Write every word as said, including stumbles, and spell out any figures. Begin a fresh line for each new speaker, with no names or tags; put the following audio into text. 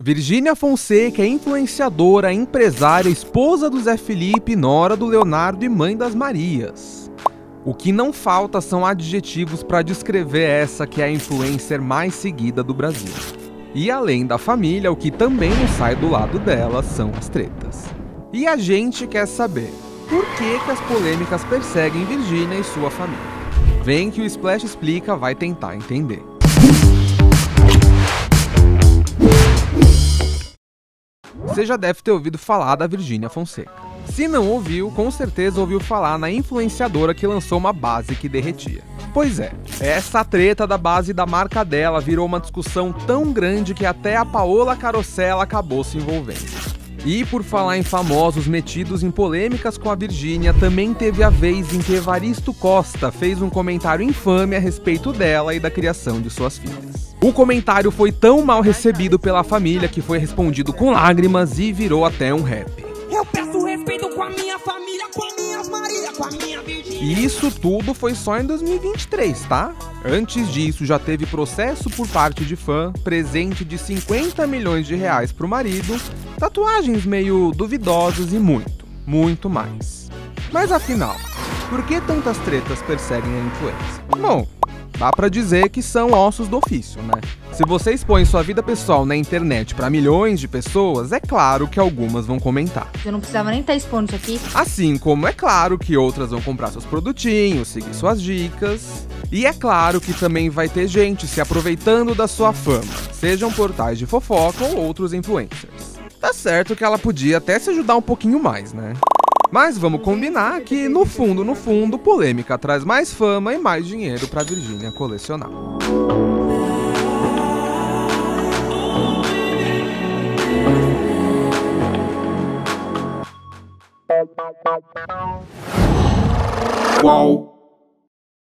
Virgínia Fonseca é influenciadora, empresária, esposa do Zé Felipe, nora do Leonardo e mãe das Marias. O que não falta são adjetivos para descrever essa que é a influencer mais seguida do Brasil. E além da família, o que também não sai do lado dela são as tretas. E a gente quer saber, por que que as polêmicas perseguem Virgínia e sua família? Vem que o Splash Explica vai tentar entender. Você já deve ter ouvido falar da Virgínia Fonseca. Se não ouviu, com certeza ouviu falar na influenciadora que lançou uma base que derretia. Pois é, essa treta da base da marca dela virou uma discussão tão grande que até a Paola Carosella acabou se envolvendo. E por falar em famosos metidos em polêmicas com a Virgínia, também teve a vez em que Evaristo Costa fez um comentário infame a respeito dela e da criação de suas filhas. O comentário foi tão mal recebido pela família que foi respondido com lágrimas e virou até um rap.
Eu peço respeito com a minha família, com minhas Maria, com a minha Virgínia.
E isso tudo foi só em dois mil e vinte e três, tá? Antes disso, já teve processo por parte de fã, presente de cinquenta milhões de reais pro marido, tatuagens meio duvidosas e muito, muito mais. Mas afinal, por que tantas tretas perseguem a influência? Bom, dá pra dizer que são ossos do ofício, né? Se você expõe sua vida pessoal na internet pra milhões de pessoas, é claro que algumas vão comentar.
Eu não precisava nem estar expondo isso aqui.
Assim como é claro que outras vão comprar seus produtinhos, seguir suas dicas. E é claro que também vai ter gente se aproveitando da sua fama, sejam portais de fofoca ou outros influencers. Tá certo que ela podia até se ajudar um pouquinho mais, né? Mas vamos combinar que, no fundo, no fundo, polêmica traz mais fama e mais dinheiro pra Virgínia colecionar.
Uau.